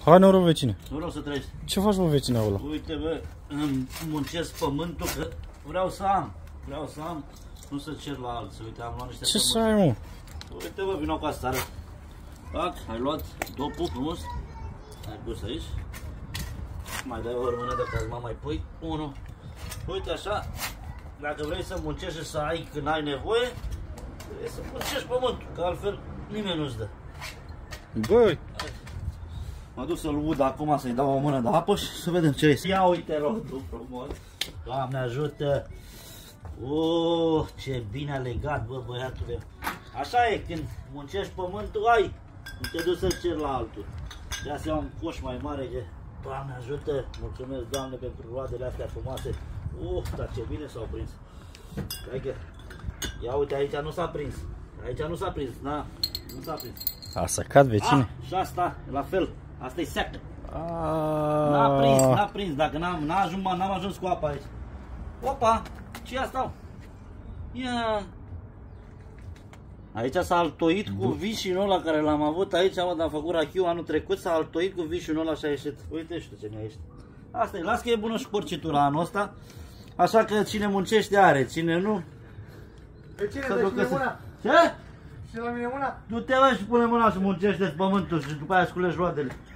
Hai, noroc, vecine. Noroc să trăiești. Ce faci, bă, vecine, ăla? Uite, bă, îmi muncesc pământul că vreau să am, nu să cer la alții. Uite, am luat niște Ce să ai, mă? Uite, bă, vino cu asta, arăt. Tac, ai luat dopul frumos. Ai pus aici. Mai dai o rămână de caz, mai pui. 1. Uite așa, dacă vrei să muncești și să ai când ai nevoie, trebuie să muncești pământul, că altfel nimeni nu-ți dă. Băi! Mă duc să-l ud acum, să-i dau o mână de apă și să vedem ce este. Ia uite rodul frumos. Doamne ajută! Oh, ce bine a legat, bă, băiatule. Așa e, când muncești pământul, ai. Nu te duci să ceri la altul. Ia să iau un coș mai mare, că Doamne ajută. Mulțumesc, Doamne, pentru roadele astea frumoase. Dar ce bine s-au prins. Hai că... Ia uite, aici nu s-a prins. Aici nu s-a prins, na, nu s-a prins. A secat, vecine? Și asta, la fel. Asta e seacă. N-a prins, dacă n-am ajuns cu apa aici. Opa, ce asta? Ia. Aici s-a altoit cu vișinul ăla care l-am avut aici, mă, am făcut rachiu anul trecut, s-a altoit cu vișinul ăla și a ieșit. Uite și tu ce mi-a ieșit. Asta e, las că e bună și porcitura anul ăsta. Așa că cine muncește are, cine nu... Pe cine dă și mie mâna? Ce? Și la mine mâna? Du-te la și pune mâna și muncește-ți pământul și după aia sculegi roadele.